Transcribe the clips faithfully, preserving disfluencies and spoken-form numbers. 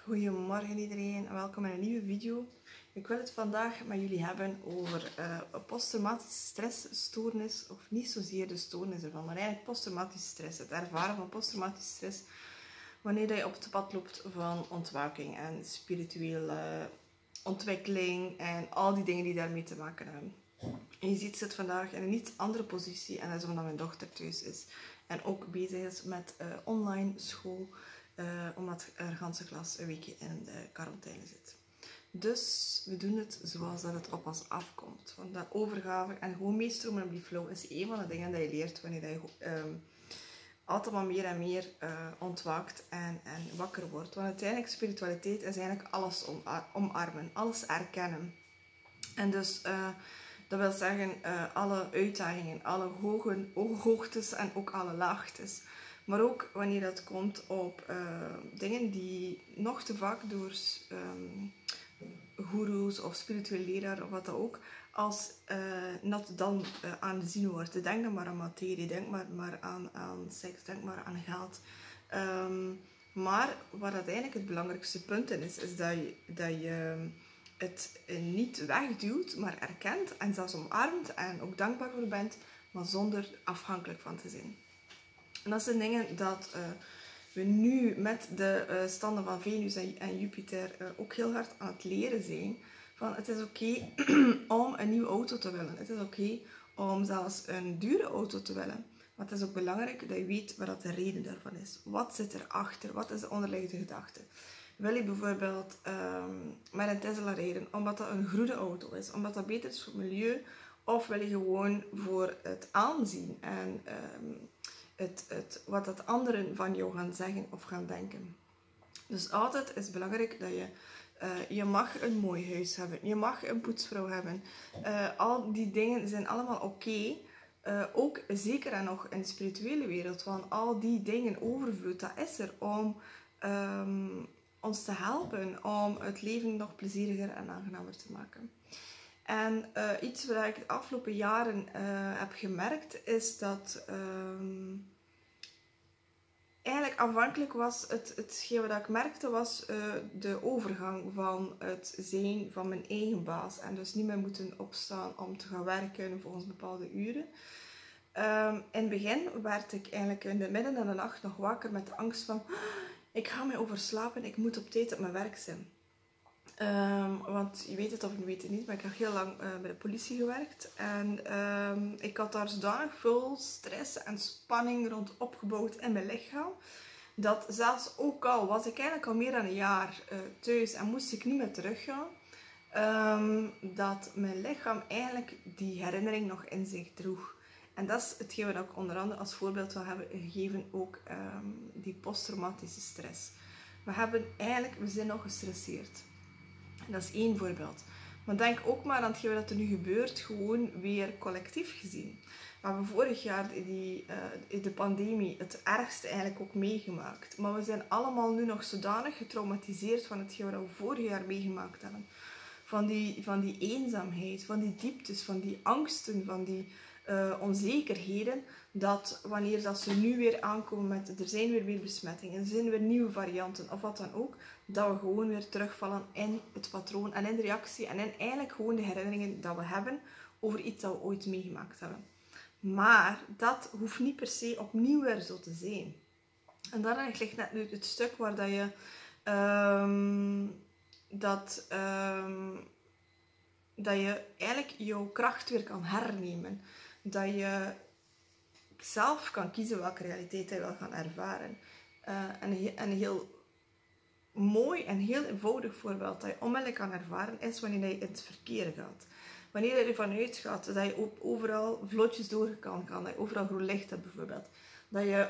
Goedemorgen iedereen en welkom in een nieuwe video. Ik wil het vandaag met jullie hebben over uh, posttraumatische stressstoornis, of niet zozeer de stoornis ervan, maar eigenlijk posttraumatische stress, het ervaren van posttraumatische stress wanneer je op het pad loopt van ontwaking en spirituele ontwikkeling en al die dingen die daarmee te maken hebben. En je ziet, zit vandaag in een iets andere positie en dat is omdat mijn dochter thuis is en ook bezig is met uh, online school. Uh, omdat er de hele klas een weekje in de quarantaine zit. Dus we doen het zoals dat het op ons afkomt. Want dat overgave en gewoon meestromen op die flow is een van de dingen die je leert wanneer je um, altijd maar meer en meer uh, ontwaakt en, en wakker wordt. Want uiteindelijk spiritualiteit is eigenlijk alles omarmen, alles erkennen. En dus uh, dat wil zeggen uh, alle uitdagingen, alle hoge, hoogtes en ook alle laagtes. Maar ook wanneer dat komt op uh, dingen die nog te vaak door um, goeroes of spirituele leraar of wat dan ook, als uh, not dan uh, aanzien wordt. Denk dan maar aan materie, denk maar, maar aan, aan seks, denk maar aan geld. Um, maar wat uiteindelijk het belangrijkste punt in is, is dat je, dat je het niet wegduwt, maar erkent en zelfs omarmt en ook dankbaar voor bent, maar zonder afhankelijk van te zijn. En dat zijn dingen dat uh, we nu met de uh, standen van Venus en, en Jupiter uh, ook heel hard aan het leren zijn. Van het is oké om een nieuwe auto te willen. Het is oké om zelfs een dure auto te willen. Maar het is ook belangrijk dat je weet wat de reden daarvan is. Wat zit erachter? Wat is de onderliggende gedachte? Wil je bijvoorbeeld um, met een Tesla rijden omdat dat een groene auto is? Omdat dat beter is voor het milieu? Of wil je gewoon voor het aanzien en um, Het, het, wat het anderen van jou gaan zeggen of gaan denken. Dus altijd is het belangrijk dat je, uh, je mag een mooi huis hebben, je mag een poetsvrouw hebben. Uh, al die dingen zijn allemaal oké. Okay. Uh, ook zeker en nog in de spirituele wereld, want al die dingen overvloed, dat is er om um, ons te helpen, om het leven nog plezieriger en aangenamer te maken. En uh, iets wat ik de afgelopen jaren uh, heb gemerkt, is dat um, eigenlijk afhankelijk was, het, hetgeen wat ik merkte, was uh, de overgang van het zijn van mijn eigen baas. En dus niet meer moeten opstaan om te gaan werken volgens bepaalde uren. Um, in het begin werd ik eigenlijk in de midden van de nacht nog wakker met de angst van, ik ga mij overslapen, ik moet op tijd op mijn werk zijn. Um, want je weet het of je weet het niet, maar ik heb heel lang uh, bij de politie gewerkt. En um, ik had daar zodanig veel stress en spanning rond opgebouwd in mijn lichaam. Dat zelfs ook al was ik eigenlijk al meer dan een jaar uh, thuis en moest ik niet meer teruggaan. Um, dat mijn lichaam eigenlijk die herinnering nog in zich droeg. En dat is hetgeen wat ik onder andere als voorbeeld wil hebben gegeven, ook um, die posttraumatische stress. We hebben eigenlijk, we zijn nog gestresseerd. Dat is één voorbeeld. Maar denk ook maar aan hetgeen wat er nu gebeurt, gewoon weer collectief gezien. We hebben vorig jaar die, uh, de pandemie het ergste eigenlijk ook meegemaakt. Maar we zijn allemaal nu nog zodanig getraumatiseerd van hetgeen wat we vorig jaar meegemaakt hebben. Van die, van die eenzaamheid, van die dieptes, van die angsten, van die uh, onzekerheden. Dat wanneer dat ze nu weer aankomen met, er zijn weer weer besmettingen, er zijn weer nieuwe varianten of wat dan ook. Dat we gewoon weer terugvallen in het patroon en in de reactie en in eigenlijk gewoon de herinneringen dat we hebben over iets dat we ooit meegemaakt hebben. Maar dat hoeft niet per se opnieuw weer zo te zijn. En daarin ligt net nu het stuk waar dat je um, dat, um, dat je eigenlijk jouw kracht weer kan hernemen. Dat je zelf kan kiezen welke realiteit je wil gaan ervaren. Uh, en, en heel mooi en heel eenvoudig voorbeeld dat je onmiddellijk kan ervaren is wanneer je in het verkeer gaat. Wanneer je ervan uitgaat dat je ook overal vlotjes door kan gaan, dat je overal groen licht hebt bijvoorbeeld. Dat je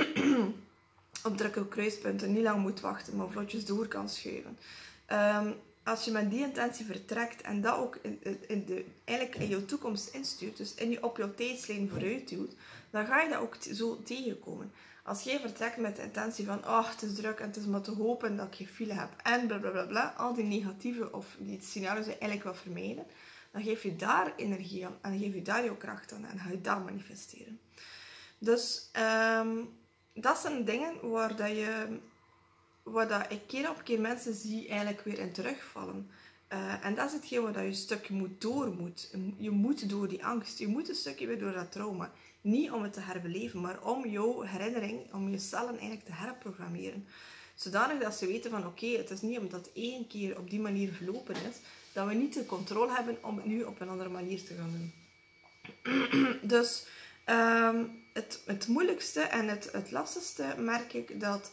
op drukke kruispunten niet lang moet wachten, maar vlotjes door kan schuiven. Um, als je met die intentie vertrekt en dat ook in, in de, eigenlijk in je toekomst instuurt, dus in je, op je tijdslijn vooruit duwt, dan ga je dat ook zo tegenkomen. Als jij vertrekt met de intentie van, oh, het is druk en het is maar te hopen dat ik geen file heb en blablabla, bla, bla, bla, al die negatieve of die scenario's die je eigenlijk wil vermijden, dan geef je daar energie aan en dan geef je daar jouw kracht aan en ga je dat manifesteren. Dus um, dat zijn dingen waar dat je wat dat ik keer op keer mensen zie eigenlijk weer in terugvallen. Uh, en dat is hetgeen wat je een stukje moet door moet. Je moet door die angst. Je moet een stukje weer door dat trauma. Niet om het te herbeleven, maar om jouw herinnering, om je cellen eigenlijk te herprogrammeren. Zodanig dat ze weten van oké, okay, het is niet omdat het één keer op die manier verlopen is, dat we niet de controle hebben om het nu op een andere manier te gaan doen. Dus um, het, het moeilijkste en het, het lastigste merk ik dat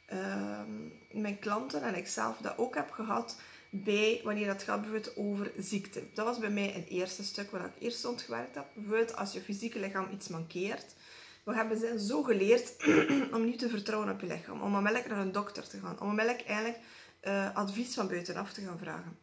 um, mijn klanten en ik zelf dat ook heb gehad bij wanneer het gaat bijvoorbeeld over ziekte. Dat was bij mij een eerste stuk waar ik eerst rond gewerkt heb. Bijvoorbeeld als je fysieke lichaam iets mankeert. We hebben ze zo geleerd om niet te vertrouwen op je lichaam. Om onmiddellijk naar een dokter te gaan. Om onmiddellijk eigenlijk uh, advies van buitenaf te gaan vragen.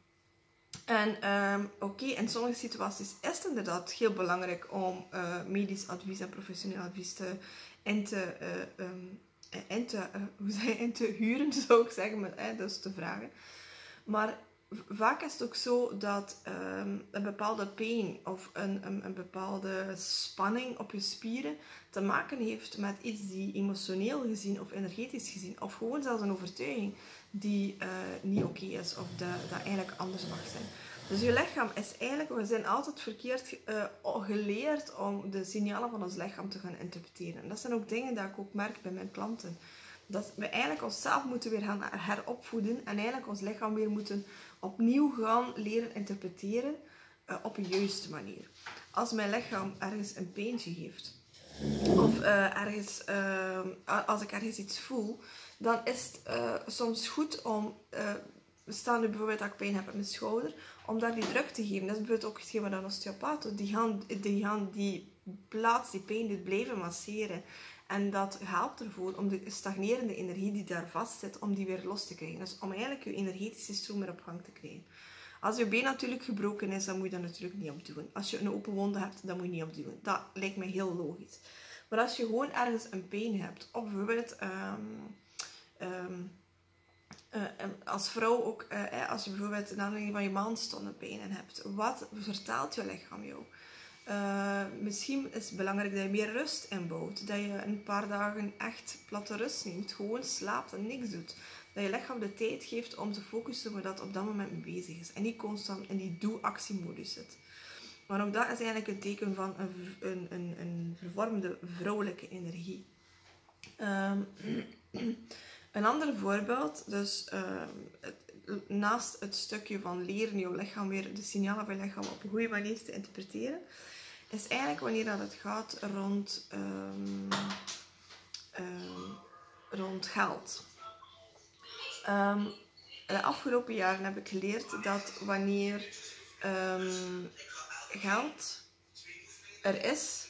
En um, oké, okay, in sommige situaties is het inderdaad heel belangrijk om uh, medisch advies en professioneel advies te, in te, uh, um, in te, uh, hoe zeg je, in te huren, zou ik zeggen, maar, eh, dus te vragen. Maar vaak is het ook zo dat um, een bepaalde pijn of een, een, een bepaalde spanning op je spieren te maken heeft met iets die emotioneel gezien of energetisch gezien, of gewoon zelfs een overtuiging die uh, niet oké okay is of dat, dat eigenlijk anders mag zijn. Dus je lichaam is eigenlijk, we zijn altijd verkeerd uh, geleerd om de signalen van ons lichaam te gaan interpreteren. En dat zijn ook dingen die ik ook merk bij mijn klanten. Dat we eigenlijk onszelf moeten weer gaan heropvoeden en eigenlijk ons lichaam weer moeten opnieuw gaan leren interpreteren uh, op een juiste manier. Als mijn lichaam ergens een pijntje heeft, of uh, ergens, uh, als ik ergens iets voel, dan is het uh, soms goed om, uh, we staan nu bijvoorbeeld dat ik pijn heb op mijn schouder, om daar die druk te geven. Dat is bijvoorbeeld ook hetgeen wat een osteopaat doet. Die gaan, die gaan die plaats, die pijn doet, blijven masseren. En dat helpt ervoor om de stagnerende energie die daar vast zit, om die weer los te krijgen. Dus om eigenlijk je energetische stroom weer op gang te krijgen. Als je been natuurlijk gebroken is, dan moet je dat natuurlijk niet opduwen. Als je een open wonde hebt, dan moet je niet opduwen. Dat lijkt me heel logisch. Maar als je gewoon ergens een pijn hebt, of bijvoorbeeld um, um, uh, als vrouw ook, uh, als je bijvoorbeeld een aanleiding van je maandstonden pijnen hebt, wat vertelt je lichaam jou? Uh, misschien is het belangrijk dat je meer rust inbouwt. Dat je een paar dagen echt platte rust neemt. Gewoon slaapt en niks doet. Dat je lichaam de tijd geeft om te focussen waar dat op dat moment mee bezig is. En niet constant in die doe-actiemodus zit. Maar ook dat is eigenlijk een teken van een, een, een, een vervormde vrouwelijke energie. Um, een ander voorbeeld. Dus uh, het, naast het stukje van leren je lichaam weer de signalen van je lichaam op een goede manier te interpreteren, is eigenlijk wanneer dat het gaat rond, um, um, rond geld. Um, de afgelopen jaren heb ik geleerd dat wanneer um, geld er is,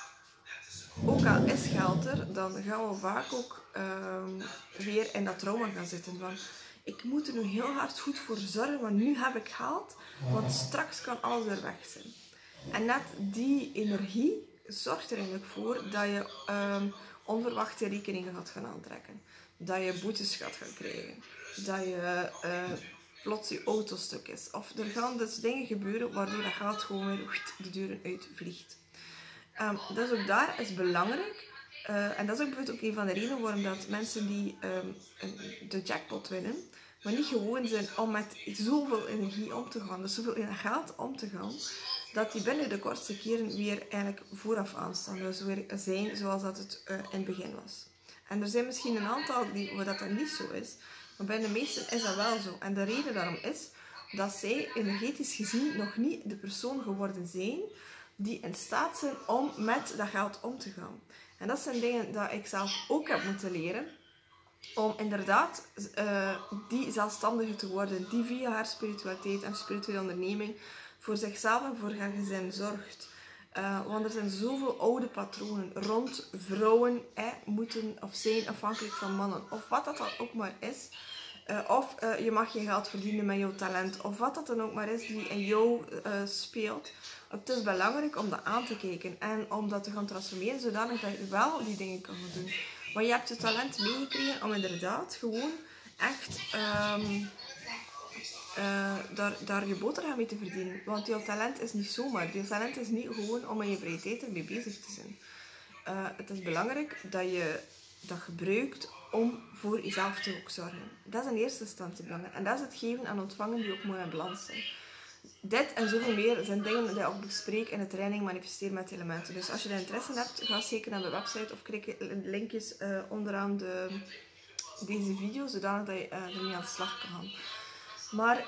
ook al is geld er, dan gaan we vaak ook um, weer in dat trauma gaan zitten. Van, ik moet er nu heel hard goed voor zorgen, want nu heb ik geld, want straks kan alles weer weg zijn. En net die energie zorgt er eigenlijk voor dat je um, onverwachte rekeningen gaat gaan aantrekken. Dat je boetes gaat gaan krijgen. Dat je uh, plots je auto stuk is. Of er gaan dus dingen gebeuren waardoor dat geld gewoon weer de deuren uitvliegt. Um, dus ook daar is belangrijk. Uh, en dat is ook bijvoorbeeld ook een van de redenen waarom dat mensen die um, de jackpot winnen, maar niet gewoon zijn om met zoveel energie om te gaan, dus zoveel geld om te gaan, dat die binnen de kortste keren weer eigenlijk vooraf aanstaan. Dus weer zijn zoals dat het uh, in het begin was. En er zijn misschien een aantal die, waar dat, dat niet zo is, maar bij de meesten is dat wel zo. En de reden daarom is dat zij energetisch gezien nog niet de persoon geworden zijn die in staat zijn om met dat geld om te gaan. En dat zijn dingen die ik zelf ook heb moeten leren. Om inderdaad uh, die zelfstandige te worden, die via haar spiritualiteit en spirituele onderneming voor zichzelf en voor haar gezin zorgt. Uh, want er zijn zoveel oude patronen rond vrouwen eh, moeten of zijn afhankelijk van mannen. Of wat dat dan ook maar is. Uh, of uh, je mag je geld verdienen met jouw talent. Of wat dat dan ook maar is die in jou uh, speelt. Het is belangrijk om dat aan te kijken en om dat te gaan transformeren, zodanig dat je wel die dingen kan doen. Maar je hebt je talent meegekregen om inderdaad gewoon echt um, uh, daar, daar je boterham mee te verdienen. Want je talent is niet zomaar. Je talent is niet gewoon om in je vrije tijd ermee bezig te zijn. Uh, het is belangrijk dat je dat gebruikt om voor jezelf te ook zorgen. Dat is in eerste instantie belangrijk. En dat is het geven en ontvangen die ook mooi in balans zijn. Dit en zoveel meer zijn dingen die ik ook bespreek in de training Manifesteer met Elementen. Dus als je daar interesse in hebt, ga zeker naar de website of klik linkjes uh, onderaan de, deze video, zodanig dat je uh, ermee aan de slag kan gaan. Maar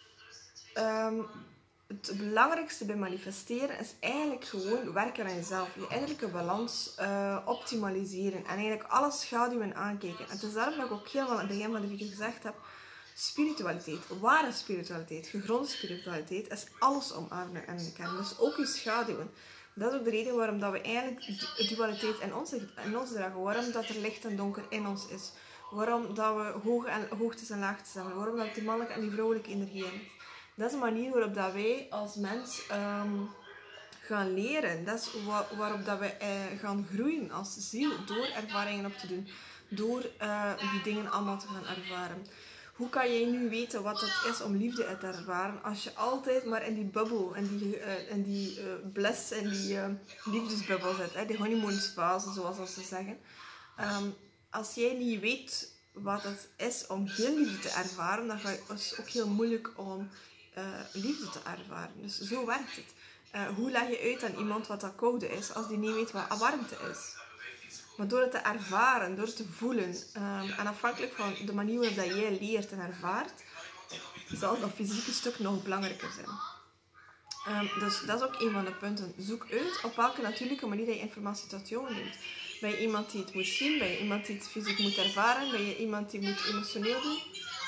um, het belangrijkste bij manifesteren is eigenlijk gewoon werken aan jezelf. Je innerlijke balans uh, optimaliseren. En eigenlijk alle schaduwen aankijken. En het is daarom dat ik ook helemaal aan het begin van de video gezegd heb. Spiritualiteit, ware spiritualiteit, gegronde spiritualiteit is alles omarmen en kennen. Dus ook je schaduwen. Dat is ook de reden waarom dat we eigenlijk dualiteit in ons, in ons dragen. Waarom dat er licht en donker in ons is. Waarom dat we hoge en, hoogtes en laagtes hebben. Waarom dat die mannelijke en die vrouwelijke energie in is. Dat is een manier waarop dat wij als mens um, gaan leren. Dat is waar, waarop dat we uh, gaan groeien als ziel. Door ervaringen op te doen. Door uh, die dingen allemaal te gaan ervaren. Hoe kan jij nu weten wat het is om liefde te ervaren als je altijd maar in die bubbel, in die, uh, in die uh, bliss, in die uh, liefdesbubbel zit, hè? Die honeymoonsfase zoals ze zeggen. Um, als jij niet weet wat het is om geen liefde te ervaren, dan ga je, is het ook heel moeilijk om uh, liefde te ervaren. Dus zo werkt het. Uh, hoe leg je uit aan iemand wat dat koude is als die niet weet wat warmte is? Maar door het te ervaren, door het te voelen, um, en afhankelijk van de manier waarop dat jij leert en ervaart, zal dat fysieke stuk nog belangrijker zijn. Um, dus dat is ook een van de punten. Zoek uit op welke natuurlijke manier dat je informatie tot jou neemt. Ben je iemand die het moet zien? Ben je iemand die het fysiek moet ervaren? Ben je iemand die het moet emotioneel doen?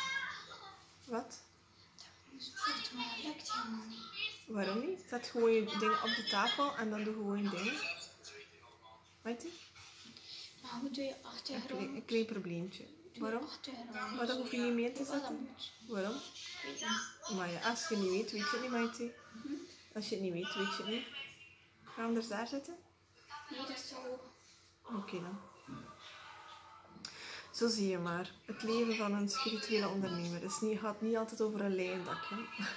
Wat? Dat lukt helemaal niet. Waarom niet? Zet gewoon je dingen op de tafel en dan doe gewoon je dingen. Weet je? Maar hoe doe je achtergrond? Een, een klein probleempje. Waarom? Maar dat hoef je niet mee te zetten. Waarom? Maar ja, als je het niet weet, weet je het niet, Maite. Hm? Als je het niet weet, weet je het niet. Ga anders daar zitten? Nee, dat is zo. Oké okay, dan. Zo zie je maar. Het leven van een spirituele ondernemer. Het niet, gaat niet altijd over een leien dakje.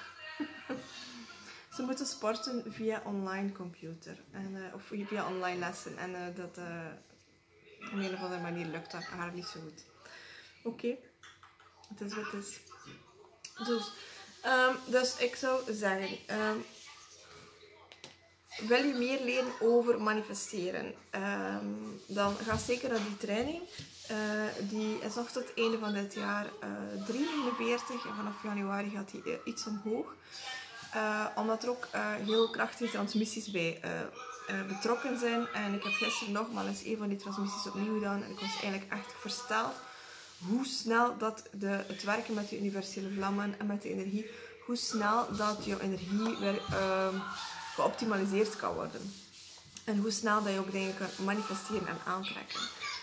Ze moeten sporten via online computer. En, uh, of via online lessen. En uh, dat... Uh, op een of andere manier lukt dat haar niet zo goed. Oké, okay. Het is wat het is. Dus, um, dus ik zou zeggen, um, wil je meer leren over manifesteren, um, dan ga zeker naar die training. Uh, die is nog tot het einde van dit jaar uh, drie negenenveertig en vanaf januari gaat die uh, iets omhoog. Uh, omdat er ook uh, heel krachtige transmissies bij uh, uh, betrokken zijn. En ik heb gisteren nogmaals een van die transmissies opnieuw gedaan. En ik was eigenlijk echt versteld hoe snel dat de, het werken met de universele vlammen en met de energie, hoe snel dat jouw energie weer uh, geoptimaliseerd kan worden. En hoe snel dat je ook dingen kan manifesteren en aantrekken.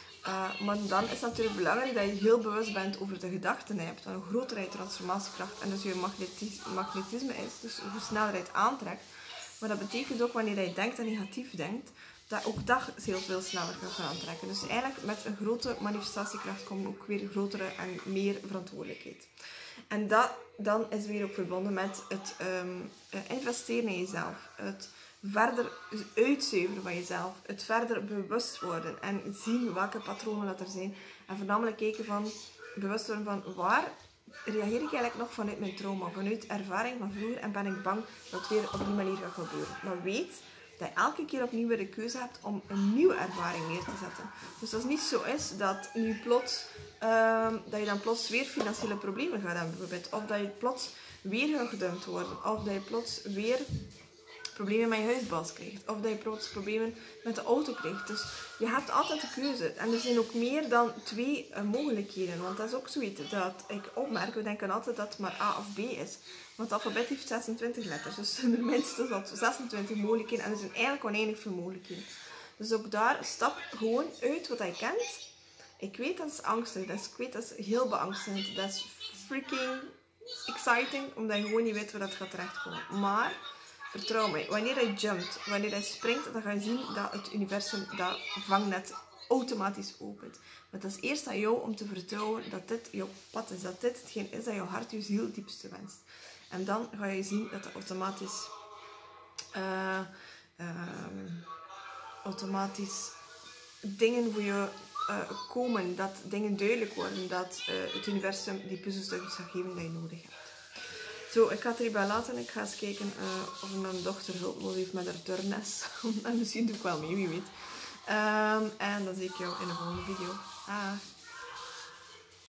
Uh, maar dan is het natuurlijk belangrijk dat je heel bewust bent over de gedachten die je hebt. Hoe groter je transformatiekracht en dus je magnetis magnetisme is. Dus hoe sneller je het aantrekt. Maar dat betekent ook wanneer je denkt en negatief denkt, dat ook dat heel veel sneller kan aantrekken. Dus eigenlijk met een grote manifestatiekracht komt ook weer grotere en meer verantwoordelijkheid. En dat dan is weer ook verbonden met het um, investeren in jezelf. Het verder uitzuiveren van jezelf. Het verder bewust worden. En zien welke patronen dat er zijn. En voornamelijk kijken van, bewust worden van waar reageer ik eigenlijk nog vanuit mijn trauma. Vanuit ervaring van vroeger. En ben ik bang dat het weer op die manier gaat gebeuren. Maar weet dat je elke keer opnieuw weer de keuze hebt om een nieuwe ervaring neer te zetten. Dus dat het niet zo is dat, nu plots, um, dat je dan plots weer financiële problemen gaat hebben. Bijvoorbeeld. Of dat je plots weer gaat gedumpt worden. Of dat je plots weer problemen met je huisbaas krijgt. Of dat je plots problemen met de auto krijgt. Dus je hebt altijd de keuze. En er zijn ook meer dan twee uh, mogelijkheden. Want dat is ook zoiets dat ik opmerk. We denken altijd dat het maar A of B is. Want het alfabet heeft zesentwintig letters. Dus er zijn minstens al zesentwintig mogelijkheden. En er zijn eigenlijk oneindig veel mogelijkheden. Dus ook daar, stap gewoon uit wat je kent. Ik weet dat is angstig. Dat is, ik weet dat is heel beangstigend. Dat is freaking exciting. Omdat je gewoon niet weet waar dat gaat terechtkomen. Maar vertrouw mij, wanneer je jumpt, wanneer je springt, dan ga je zien dat het universum dat vangnet automatisch opent. Maar het is eerst aan jou om te vertrouwen dat dit jouw pad is, dat dit hetgeen is dat jouw hart je ziel diepste wenst. En dan ga je zien dat er automatisch, uh, uh, automatisch dingen voor je uh, komen, dat dingen duidelijk worden, dat uh, het universum die puzzelstukjes gaat geven die je nodig hebt. Zo, ik ga het hierbij laten. Ik ga eens kijken uh, of mijn dochter hulp nodig heeft met haar turnles. En misschien doe ik wel mee, wie weet. Um, en dan zie ik jou in de volgende video. Ah.